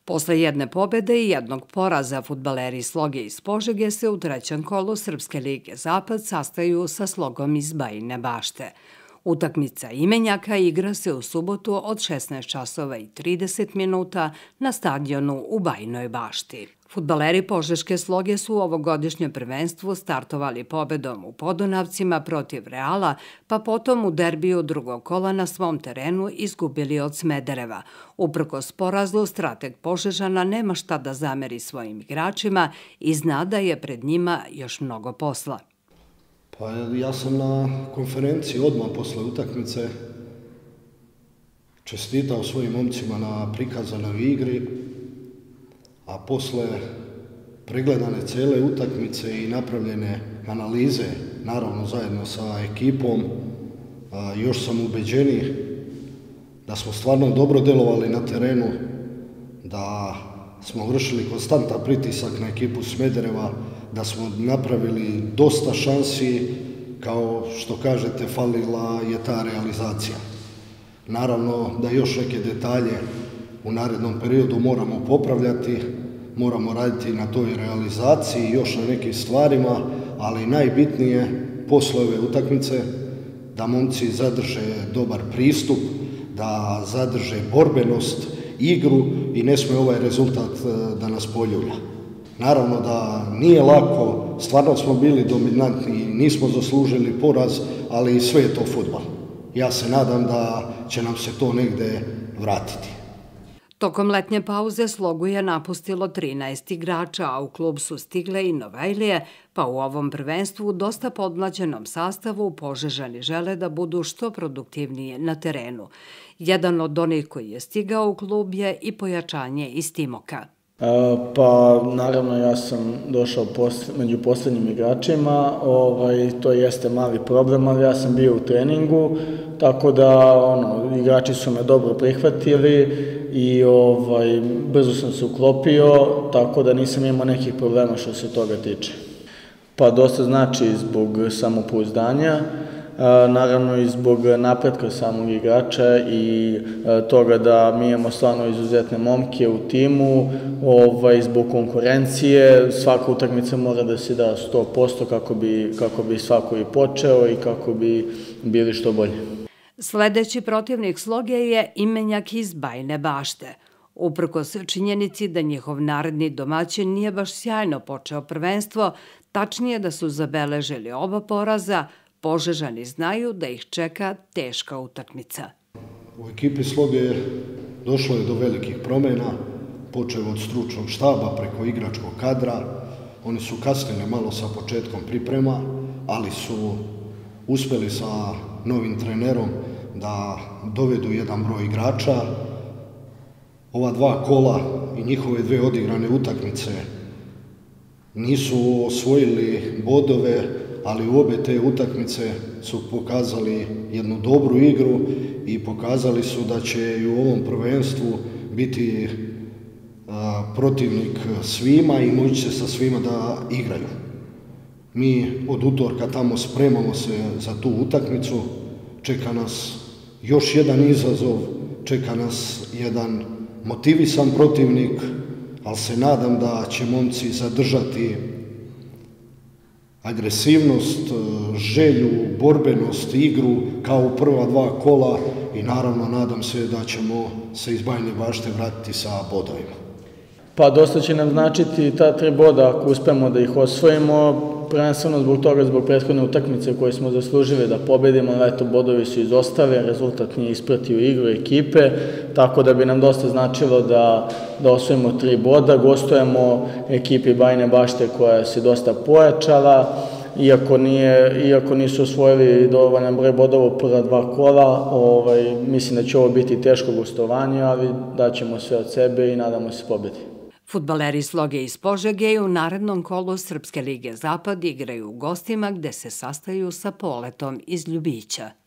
Posle jedne pobede i jednog poraza, fudbaleri Sloge iz Požege se u trećem kolu Srpske lige Zapad sastaju sa Slogom iz Bajine Bašte. Utakmica imenjaka igra se u subotu od 16 časova i 30 minuta na stadionu u Bajinoj Bašti. Fudbaleri Požeške Sloge su u ovogodišnjem prvenstvu startovali pobedom u Podunavcima protiv Reala, pa potom u derbiju drugog kola na svom terenu izgubili od Smedereva. Uprkos porazu, strateg Požežana nema šta da zameri svojim igračima i zna da je pred njima još mnogo posla. Pa ja sam na konferenciji odmah posle utakmice čestitao svojim momcima na prikazanoj igri, a posle pregledane cele utakmice i napravljene analize, naravno zajedno sa ekipom, još sam ubeđeniji da smo stvarno dobro delovali na terenu, da smo vršili konstantan pritisak na ekipu Smedereva, da smo napravili dosta šansi, kao što kažete, falila je ta realizacija. Naravno da još neke detalje u narednom periodu moramo popravljati, moramo raditi na toj realizaciji, još na nekim stvarima, ali najbitnije posle ove utakmice da momci zadrže dobar pristup, da zadrže borbenost, igru i ne smije ovaj rezultat da nas poljulja. Naravno da nije lako, stvarno smo bili dominantni, nismo zaslužili poraz, ali sve je to fudbal. Ja se nadam da će nam se to negde vratiti. Tokom letnje pauze Slogu je napustilo 13 igrača, a u klub su stigle i Novajlije, pa u ovom prvenstvu u dosta podmlađenom sastavu Požežani žele da budu što produktivniji na terenu. Jedan od onih koji je stigao u klub je i pojačanje iz Timoka. Pa naravno ja sam došao među poslednjim igračima, to jeste mali problem, ali ja sam bio u treningu, tako da igrači su me dobro prihvatili i brzo sam se uklopio, tako da nisam imao nekih problema što se toga tiče. Pa dosta znači zbog samopouzdanja, naravno i zbog napretka samog igrača i toga da mi imamo stvarno izuzetne momke u timu, zbog konkurencije, svaka utakmica mora da se da 100% kako bi svako i počeo i kako bi bili što bolje. Sledeći protivnik Sloge je imenjak iz Bajine Bašte. Uprkos činjenici da njihov naredni domaćin nije baš sjajno počeo prvenstvo, tačnije da su zabeležili oba poraza, Požežani znaju da ih čeka teška utakmica. U ekipi Sloge došlo je do velikih promjena, počeo od stručnog štaba preko igračkog kadra. Oni su kasnili malo sa početkom priprema, ali su uspeli sa novim trenerom da dovedu jedan broj igrača. Ova dva kola i njihove dve odigrane utakmice nisu osvojili bodove, ali u obe te utakmice su pokazali jednu dobru igru i pokazali su da će i u ovom prvenstvu biti protivnik svima i moći će sa svima da igraju. Mi od utorka tamo spremamo se za tu utakmicu, čeka nas još jedan izazov, čeka nas jedan motivisan protivnik, ali se nadam da će momci zadržati agresivnost, želju, borbenost, igru kao u prva dva kola i naravno nadam se da ćemo se iz Bajine Bašte vratiti sa bodovima. Pa dosta će nam značiti ta 3 boda ako uspemo da ih osvojimo, prvenstveno zbog prethodne utakmice koje smo zaslužili da pobedimo, ali eto bodovi su izostali, rezultat nije ispratio igru ekipe, tako da bi nam dosta značilo da osvojimo 3 boda, gostujemo ekipi Bajine Bašte koja se dosta pojačala, iako nisu osvojili dovoljan broj bodova u prva 2 kola, mislim da će ovo biti teško gostovanje, ali daćemo sve od sebe i nadamo se pobedi. Fudbaleri Sloge iz Požege u narednom kolu Srpske lige Zapad igraju u gostima gde se sastaju sa Poletom iz Ljubića.